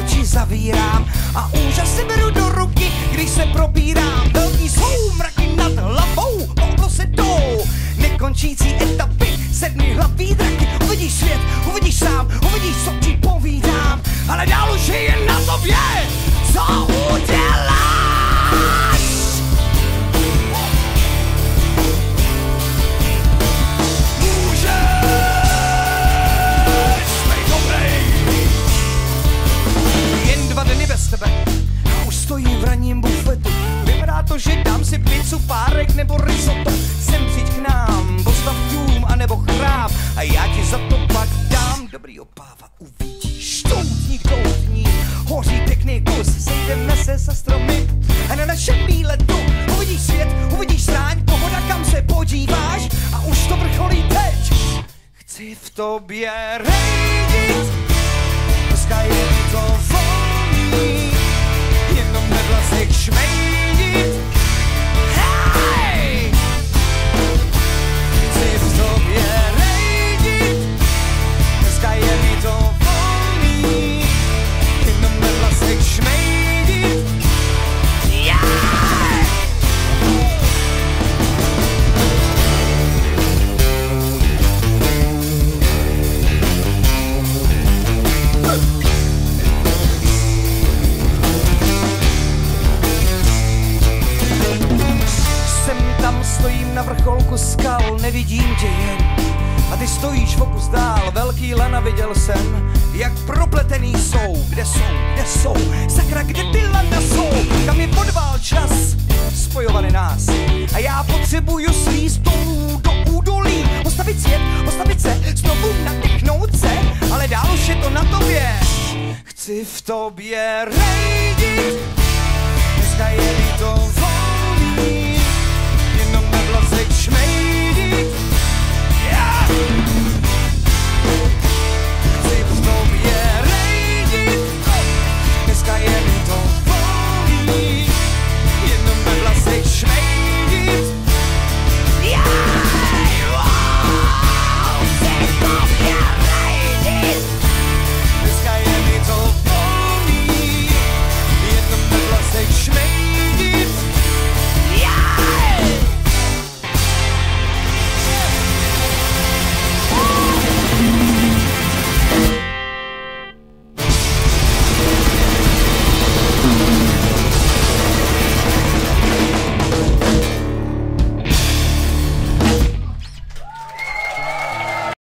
oči zavírám a úžas si beru do ruky, když se probírám. Velký soumraky nad hlavou, po se jdou nekončící etapy, sedmi hlavý draky. Uvidíš svět, uvidíš sám, uvidíš, co ti povídám, ale dál už je jen na tobě, co uděláš. Bez tebe a už stojím v ranním bufetu. Vypadá to, že dám si pizzu, párek nebo risotto. Sem přijď k nám, postav dům a nebo chrám a já ti za to pak dám dobrý opáva. Uvidíš štoutník doutník, hoří pěkný kus, sejdeme se za stromy a na našem výletu uvidíš svět, uvidíš stráň, pohoda, kam se podíváš a už to vrcholí teď. Chci v tobě rejdit, dneska je mi to volný, jenom ve vlasech šmejdit. Hej! Chci v tobě rejdit, dneska je mi to volný, jenom ve vlasech šmejdit. Stojím na vrcholku skal, nevidím tě jen a ty stojíš v okus dál. Velký lana viděl jsem, jak propletený jsou. Kde jsou, sakra, kde ty lana jsou? Kam je podvál čas, spojovaný nás a já potřebuju svíst dolů do údolí. Postavit svět, postavit se, znovu nadechnout se, ale dál už je to na tobě. Chci v tobě rejdit, dneska je mi to volný, jenom ve vlasech šmejdit.